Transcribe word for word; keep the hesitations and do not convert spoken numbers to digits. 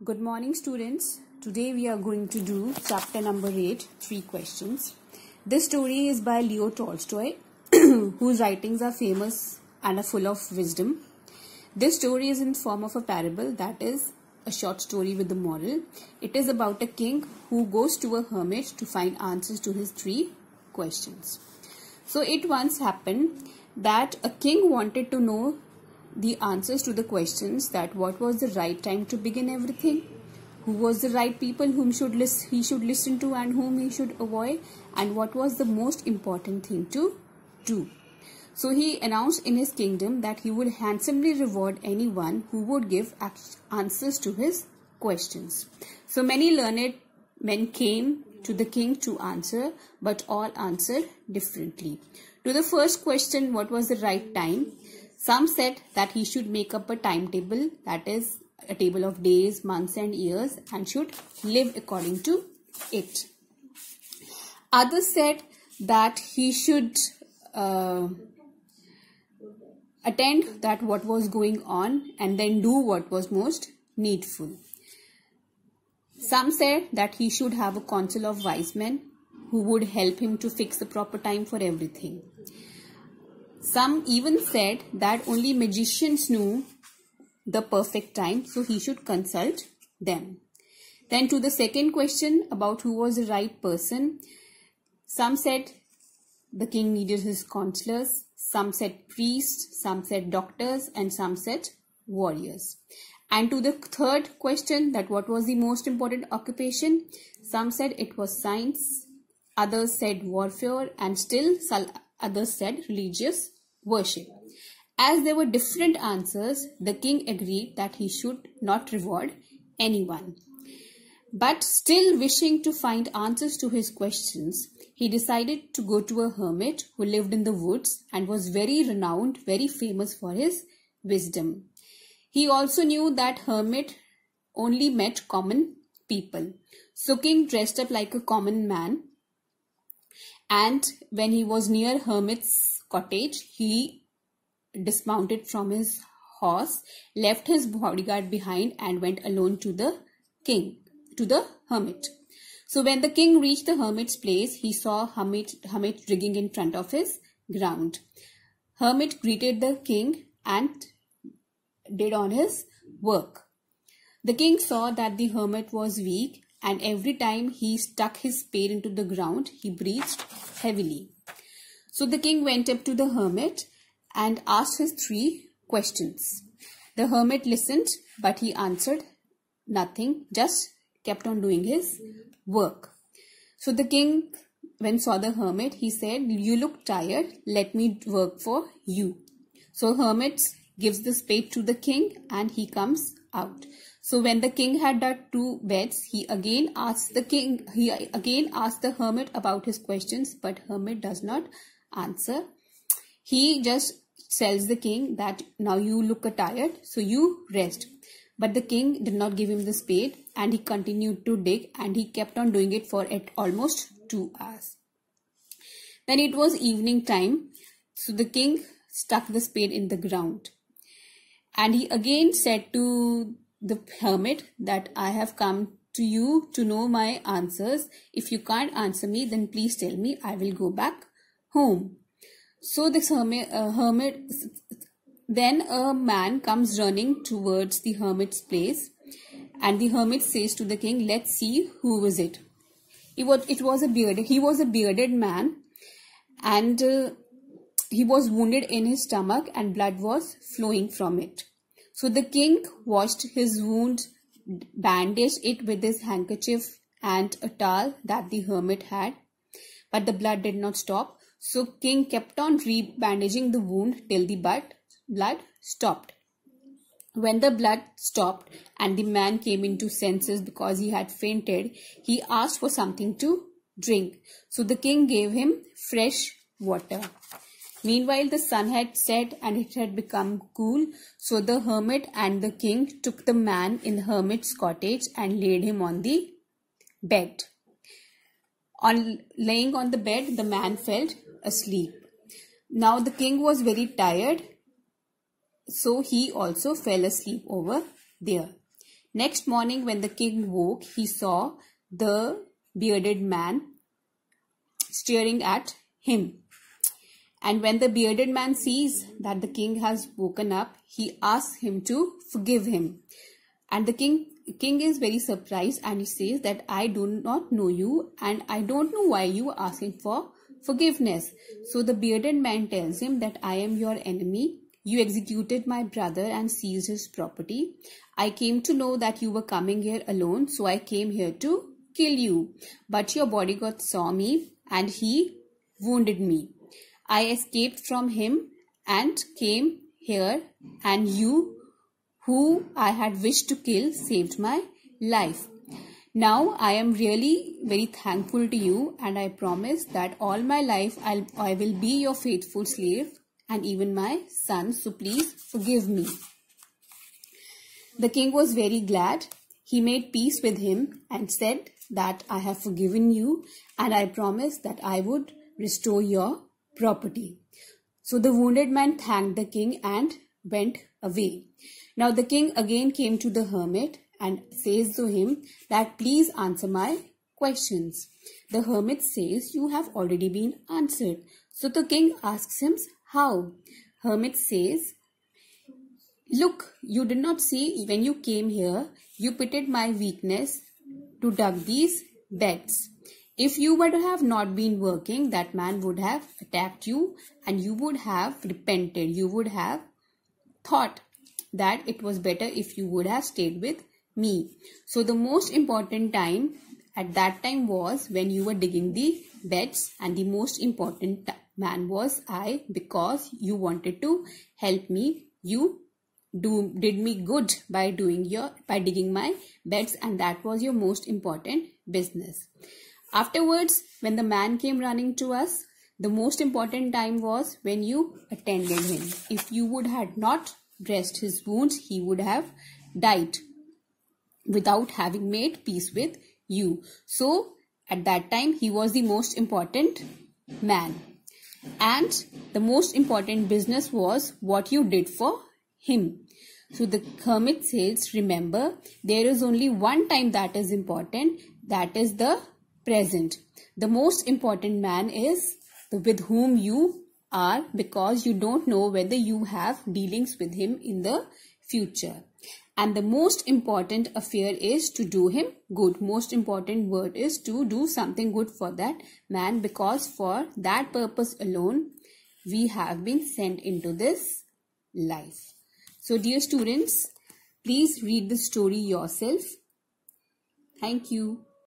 Good morning, students. Today we are going to do chapter number eight, three questions. This story is by Leo Tolstoy, whose writings are famous and are full of wisdom. This story is in form of a parable, that is a short story with a moral. It is about a king who goes to a hermit to find answers to his three questions. So it once happened that a king wanted to know the answers to the questions that what was the right time to begin everything, who was the right people whom should list, he should listen to and whom he should avoid, and what was the most important thing to do. So he announced in his kingdom that he would handsomely reward anyone who would give answers to his questions. So many learned men came to the king to answer, but all answered differently. To the first question, what was the right time? Some said that he should make up a timetable, that is a table of days, months and years, and should live according to it. Others said that he should uh, attend that what was going on and then do what was most needful. Some said that he should have a council of wise men who would help him to fix the proper time for everything. Some even said that only magicians knew the perfect time, so he should consult them. Then to the second question about who was the right person, some said the king needed his counselors, some said priests, some said doctors, and some said warriors. And to the third question, that what was the most important occupation, some said it was science, others said warfare, and still others said religious worship. As there were different answers, the king agreed that he should not reward anyone. But still wishing to find answers to his questions, he decided to go to a hermit who lived in the woods and was very renowned, very famous for his wisdom. He also knew that hermit only met common people. So king dressed up like a common man, and when he was near hermit's cottage, he dismounted from his horse, left his bodyguard behind, and went alone to the king, to the hermit. So when the king reached the hermit's place, he saw hermit, hermit digging in front of his ground. Hermit greeted the king and did on his work. The king saw that the hermit was weak, and every time he stuck his spade into the ground, he breathed heavily. So the king went up to the hermit and asked his three questions. The hermit listened, but he answered nothing, just kept on doing his work. So the king, when saw the hermit, he said, "You look tired, let me work for you." So hermit gives the spade to the king and he comes out. So when the king had done two beds, he again asked the king, he again asked the hermit about his questions, but hermit does not answer. He just tells the king that now you look tired, so you rest. But the king did not give him the spade and he continued to dig, and he kept on doing it for at almost two hours. Then it was evening time, so the king stuck the spade in the ground. And he again said to the hermit that I have come to you to know my answers. If you can't answer me, then please tell me, I will go back home. So this hermit, uh, hermit, then a man comes running towards the hermit's place, and the hermit says to the king, "Let's see who is it." It was, it was a bearded, he was a bearded man, and uh, he was wounded in his stomach and blood was flowing from it. So the king washed his wound, bandaged it with his handkerchief and a towel that the hermit had, but the blood did not stop. So king kept on re-bandaging the wound till the blood stopped. When the blood stopped and the man came into senses because he had fainted, he asked for something to drink. So the king gave him fresh water. Meanwhile, the sun had set and it had become cool. So the hermit and the king took the man in the hermit's cottage and laid him on the bed. On laying on the bed, the man fell asleep. Now the king was very tired, so he also fell asleep over there. Next morning when the king woke, he saw the bearded man staring at him. And when the bearded man sees that the king has woken up, he asks him to forgive him. And the king king is very surprised, and he says that I do not know you and I don't know why you are asking for forgiveness. So the bearded man tells him that I am your enemy. You executed my brother and seized his property. I came to know that you were coming here alone, so I came here to kill you. But your bodyguard saw me and he wounded me. I escaped from him and came here, and you, who I had wished to kill, saved my life. Now I am really very thankful to you, and I promise that all my life I'll, I will be your faithful slave and even my son, so please forgive me. The king was very glad. He made peace with him and said that I have forgiven you and I promise that I would restore your property. So the wounded man thanked the king and went away. Now the king again came to the hermit and says to him that please answer my questions. The hermit says you have already been answered. So the king asks him how. Hermit says, look, you did not see when you came here, you pitied my weakness to dug these beds. If you would have not been working, that man would have attacked you and you would have repented. You would have thought that it was better if you would have stayed with me. So the most important time at that time was when you were digging the beds, and the most important man was I, because you wanted to help me. You do did me good by doing your by digging my beds, and that was your most important business. Afterwards, when the man came running to us, the most important time was when you attended him. If you would have not dressed his wounds, he would have died without having made peace with you. So at that time, he was the most important man. And the most important business was what you did for him. So the hermit says, remember, there is only one time that is important, that is the present. The most important man is the with whom you are, because you don't know whether you have dealings with him in the future. And the most important affair is to do him good. Most important word is to do something good for that man, because for that purpose alone we have been sent into this life. So dear students, please read the story yourself. Thank you.